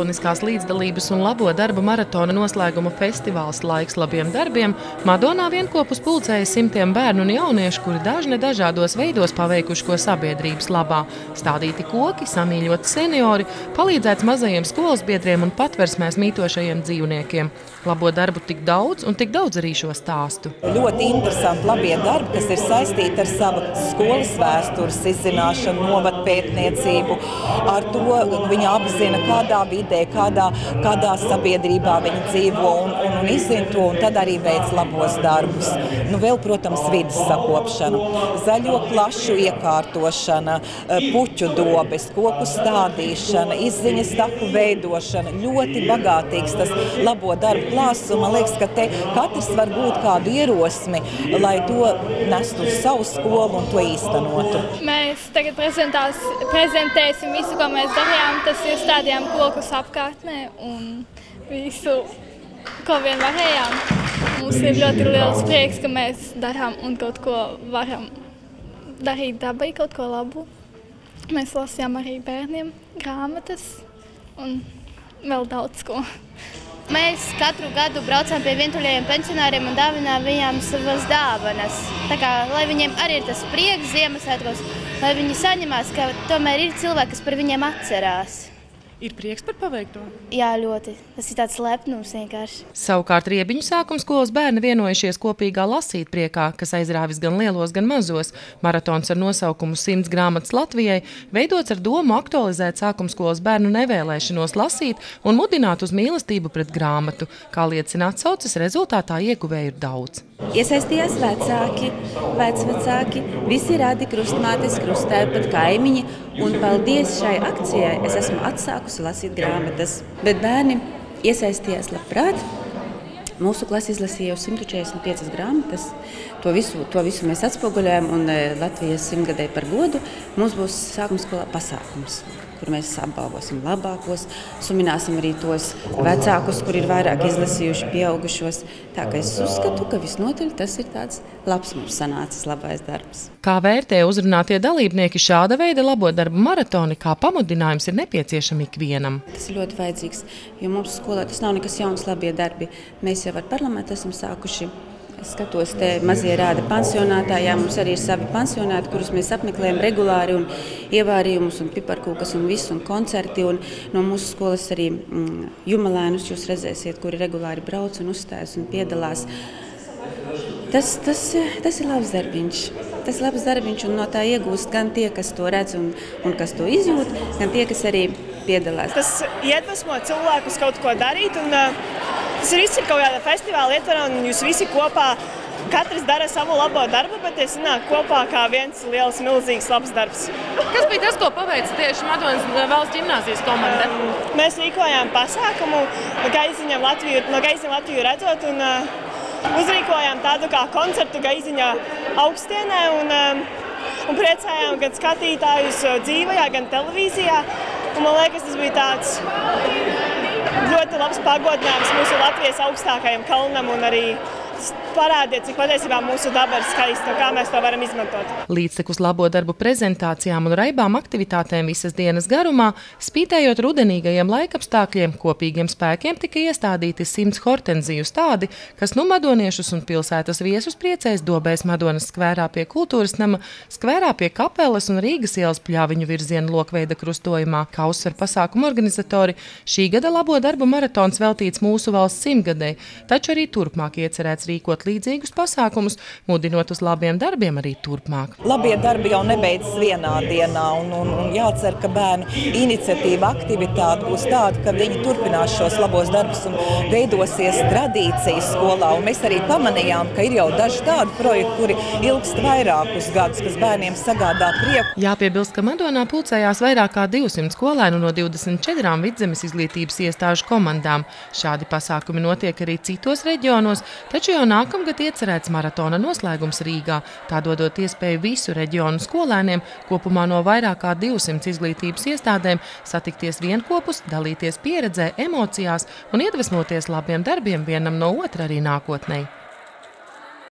pilsoniskās līdzdalības un labo darbu maratona noslēguma festivāls Laiks labiem darbiem Madonā vienkopus pulcēja simtiem bērnu un jauniešu, kuri dažne dažādos veidos paveikuši ko sabiedrības labā. Stādīti koki, samīļoti seniori, palīdzēts mazajiem skolas biedriem un patversmēs mītošajiem dzīvniekiem. Labo darbu tik daudz un tik daudz arī šo stāstu. Ļoti interesanti labie darbi, kas ir saistīti ar savu skolas vēstures izzināšanu, novadpētniecību, ar to viņa apzina, kādā vidē, kādā sabiedrībā viņa dzīvo un izzina to, un tad arī veic labos darbus. Vēl, protams, vides sakopšana, zaļo klašu iekārtošana, puķu dobes, koku stādīšana, izziņas taku veidošana. Ļoti bagātīgs tas labo darbu klāsts, un man liekas, ka te katrs var būt kādu ierosmi, lai to nestu uz savu skolu un to īstenotu. Mēs tagad prezentēsim visu, ko mēs darījām. Tas ir stādījām kokus apkārtnē un visu, ko vien varējām. Mums ir ļoti liels prieks, ka mēs darām un kaut ko varam darīt dabai, kaut ko labu. Mēs lasījām arī bērniem grāmatas un vēl daudz ko. Mēs katru gadu braucam pie vientuļajiem pensionāriem un dāvinām viņām savas dāvanas. Tā kā, lai viņiem arī ir tas prieks Ziemassvētkos, lai viņi saņemās, ka tomēr ir cilvēki, kas par viņiem atcerās. Ir prieks par paveikto? Jā, ļoti. Tas ir tāds lepnums vienkārši. Savukārt Riebiņu sākuma skolas bērni vienojušies kopīgā lasīt priekā, kas aizrāvis gan lielos, gan mazos. Maratons ar nosaukumu 100 grāmatas Latvijai veidots ar domu aktualizēt sākuma skolas bērnu nevēlēšanos lasīt un mudināt uz mīlestību pret grāmatu. Kā liecina atsauces, rezultātā ieguvēju ir daudz. Iesaistījās vecāki, vecvecāki, visi radi krustmātes, krustēji, pat kaimiņi, un paldies šai akcijai es esmu atsākusi lasīt grāmatas. Bet bērni iesaistījās labprāt. Mūsu klase izlasīja jau 145 grāmatas. To visu mēs atspoguļojam, un Latvijas 100-gadē par godu mums būs sākuma skolā pasākums, kur mēs apbalvosim labākos, sumināsim arī tos vecākus, kur ir vairāk izlasījuši pieaugušos. Tā kā es uzskatu, ka visnotaļ tas ir tāds labs mums sanācis labais darbs. Kā vērtē uzrunātie dalībnieki, šāda veida labo darbu maratoni kā pamudinājums ir nepieciešami ikvienam. Tas ir ļoti vajadzīgs, jo mums skolā tas nav nekas jauns labie darbi. Mēs jau ar parlamentu esam sākuši. Es skatos, te mazie rāda pansionātā, jā, mums arī ir savi pansionāti, kurus mēs apmeklējam regulāri, un ievārījumus, un piparkūkas, un visu, un koncerti, un no mūsu skolas arī jumalēnus jūs redzēsiet, kuri regulāri brauc un uzstājas un piedalās. Tas ir labs darbiņš. Tas ir labs darbiņš, un no tā iegūst gan tie, kas to redz un kas to izjūt, gan tie, kas arī piedalās. Tas iedvesmo cilvēkus kaut ko darīt, un tas viss ir kaut kāda festivāla ietvarā, un jūs visi kopā, katrs dara savu labo darbu, bet tie sanāk kopā kā viens liels, milzīgs labs darbs. Kas bija tas, ko paveica tieši Madonas valsts ģimnāzijas komanda? Mēs rīkojām pasākumu Gaiziņam Latviju redzot, un uzrīkojām tādu kā koncertu Gaiziņā augstienē, un priecējām gan skatītājus dzīvajā, gan televīzijā. Un man liekas, tas bija tāds ļoti labs pagodinājums mūsu Latvijas augstākajam kalnam, un arī parādiet, cik patiesībā mūsu daba ir skaista, kā mēs to varam izmantot. Līdztekus labo darbu prezentācijām un raibām aktivitātēm visas dienas garumā, spītējot rudenīgajiem laikapstākļiem, kopīgiem spēkiem tika iestādīti 100 hortenziju stādi, kas nu madoniešus un pilsētas viesus priecēs Dobēs Madonas skvērā pie Kultūras nama, skvērā pie Kapeles un Rīgas ielas Pļaviņu virziena lokveida krustojumā. Kā uzsver pasākumu organizatori, šī gada labo darbu maratons veltīts mūsu valsts 100-gadei, taču arī turpmāk iecerēts rīkot līdzīgus pasākumus, mudinot uz labiem darbiem arī turpmāk. Labie darbi jau nebeidzas vienā dienā, un jācer, ka bērnu iniciatīva, aktivitāte būs tāda, ka viņi turpinās šos labos darbus un veidosies tradīcijas skolā. Un mēs arī pamanījām, ka ir jau daži tādi projekti, kuri ilgst vairākus gadus, kas bērniem sagādā prieku. Jāpiebilst, ka Madonā pulcējās vairāk kā 200 skolēnu no 24 vidzemes izglītības iestāžu komandām. Šādi pasākumi notiek arī citos reģionos, taču jau nākamgad iecerēts maratona noslēgums Rīgā, tā dodot iespēju visu reģionu skolēniem kopumā no vairāk kā 200 izglītības iestādēm satikties vienkopus, dalīties pieredzē, emocijās un iedvesmoties labiem darbiem vienam no otra arī nākotnē.